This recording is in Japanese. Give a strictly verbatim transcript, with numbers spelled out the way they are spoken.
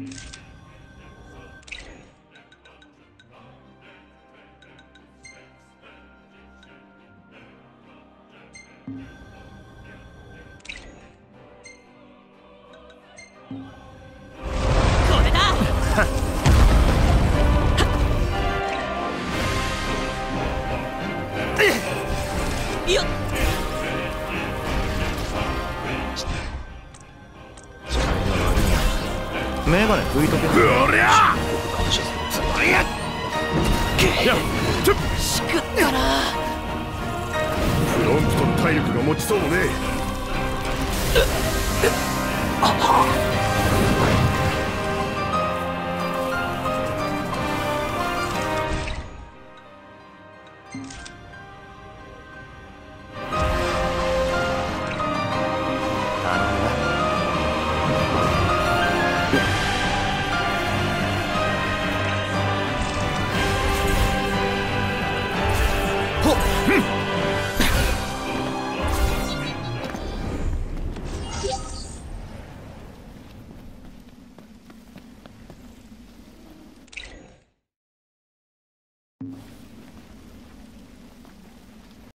メガネ拭いとけ。 おりゃ感謝する。 いやいやしくったな。 プロンプトン体力が持ちそうもねえ。 あっ